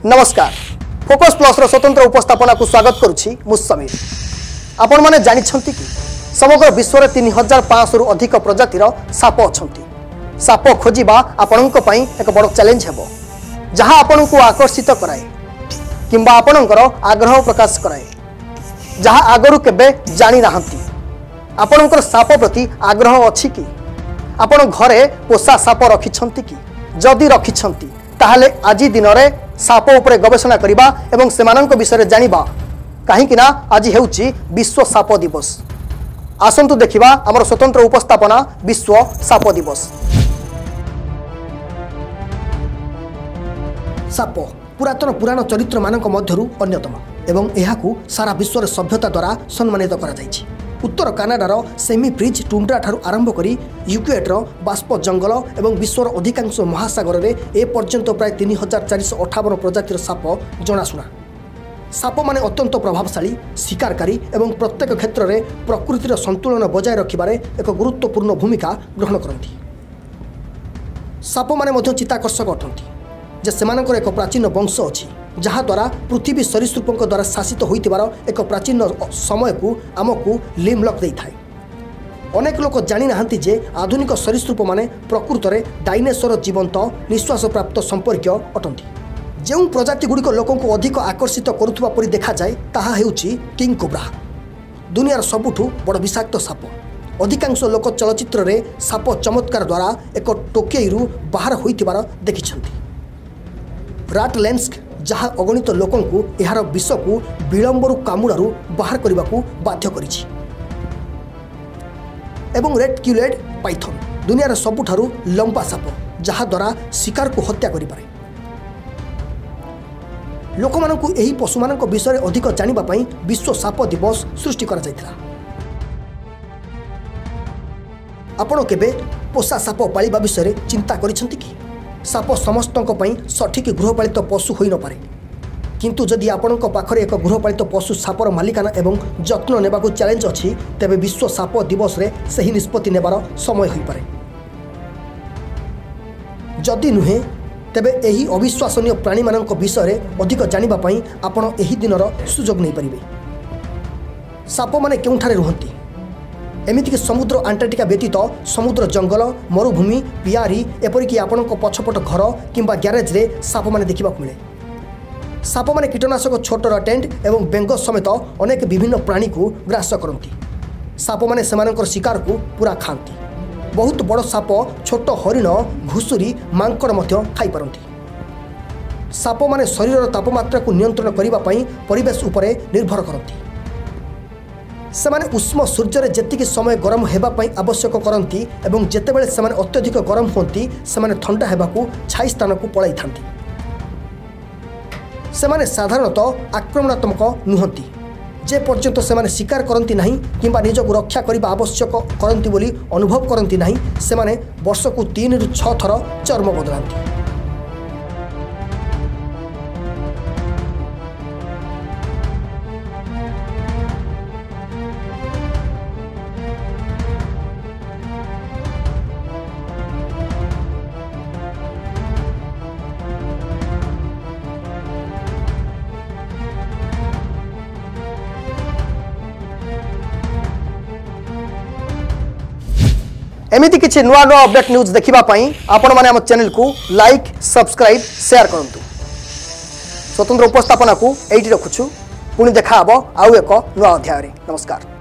नमस्कार focus plus रो स्वतंत्र उपस्थापना को स्वागत करुछि मु समीर। आपण माने जानिछंती कि समग्र विश्व रे 3500 रु अधिक प्रजातिर साप अछंती। साप खोजिबा आपणक पई एक बड़ चैलेंज हेबो, जहां आपणको आकर्षित कराए किंबा आपणकर आग्रह प्रकाश कराए, जहां आगरु केबे जानि नाहंती। आपणकर साप प्रति आग्रह अछि कि आपण घरे पोषा साप रखिछंती कि जदि रखिछंती ताहले आजि दिन रे साप उपरे गवेषणा करिबा एवं सेमानक विषय जानिबा, काहे कि ना आज हेउची विश्व साप दिवस। आसंतु देखिबा हमर स्वतंत्र उपस्थापना विश्व साप दिवस। साप पुराण चरित्र मानक मध्यरु अन्यतम एवं एहाकू सारा विश्व रे सभ्यता द्वारा सम्मानित करा जायछि। उत्तर कानाडार सेमी फ्रिज टुंड्रा ठारू आरंभ करी यूक्रेटर बाष्प जंगल एवं विश्वर अधिकांश महासागर रे ए पर्यंत प्राय 3458 प्रजातिर साप जनाशुना। साप माने अत्यंत प्रभावशाली, शिकारकारी एवं प्रत्येक क्षेत्र में प्रकृतिर संतुलन बजाय रखिबारे एक गुरुत्वपूर्ण भूमिका ग्रहण करती। साप माने मध्य चित्ताकर्षक अटंती जे सेमानकर एक प्राचीन वंश अछि, जहा द्वारा पृथ्वी सरीसृपक द्वारा शासित होइतिबार एक प्राचीन समय को आमको लिमलक दे थाए। अनेक लोक जानि नाहंती जे आधुनिक सरीसृप माने प्रकृत में डायनासोर जीवंत निश्वास प्राप्त संपर्क अटंती। जो प्रजाति गुड़िक लोकों को अधिक आकर्षित करुवा परि देखा जाए ताहा हेउची किंग कोब्रा, दुनियार सबुठु बड़ विषाक्त साप। अधिकांश लोक चलचित्र रे साप चमत्कार द्वारा एक टोकेईरु बाहर होइतिबार देखिछंती। राटलेन्स्क जहाँ अगणित लोकों को यार विष को विलंबरू कामुड़ारू बाहर करने को बाध्य करिछि। एवं रेडक्यूलेड पाइथन दुनियार सबुठारू लंबा साप, जहाँ द्वारा शिकार को हत्या करि पारे। लोक मानकु एही पशु मानक विषय अधिक जानिबा पई विश्व साप दिवस सृष्टि करा जायतिला। आपण केबे पोषा साप पालिबा विषय चिंता करिसंती कि? साप समस्तक पई सठिक गृहपालित पशु होई न पारे, किंतु जदि आपणक पाखरे एक गृहपालित पशु सापर मालिकाना एवं जत्न नेबाकू चैलेंज अछि, तेबे विश्व साप दिवस रे सही निष्पत्ति नेबार समय होई पारे। जदि नुहे तेबे एही अविश्वसनीय प्राणी मानक विषय रे अधिक जानिबा पई आपण एही दिनर सुजोग नै परिबे। साप माने केउठारे रुहंती? एमितिक समुद्र अंटार्कटिका व्यतीत समुद्र जंगल, मरुभूमि, पियारी, एपरिकी आपणक पछपट घर किंबा ग्यारेज रे साप माने देखिबा मिले। साप माने कीटनाशक छोट टेंट एवं बेंग समेत अनेक विभिन्न प्राणी को ग्रास करती। साप माने सेमानकर शिकार को पूरा खाती। बहुत बड़ साप छोट हरिण, घुसुरी, मांकड़ मध्य खाई पारती। साप माने शरीर तापमात्रा को नियंत्रण करने पई परिवेश उपरे निर्भर करती। सेमाने उष्म सूर्य रे जेतिकी समय गरम हेबा पई आवश्यक करती एवं जेतेबेले सेमाने अत्यधिक गरम होती सेमाने ठंडा हेबाकू छाई स्थान को पळाई थांती। सेमाने साधारणतः आक्रमणात्मक नुहंती। जे पर्यंत सेमाने शिकार करती नहीं किंबा निजक रक्षा करने आवश्यक करती बोली अनुभव करती नहीं, सेमाने वर्ष को 3 ରୁ 6 थर चर्म बदलाती। एमिति किछि नुआ अपडेट न्यूज देखिबा पई आपण माने हम चैनल को लाइक, सब्सक्राइब, शेयर करंतु। स्वतंत्र उपस्थापना को एइटी रखुछु। पुणी देखा हबो आउ एक नुआ अध्याय रे। नमस्कार।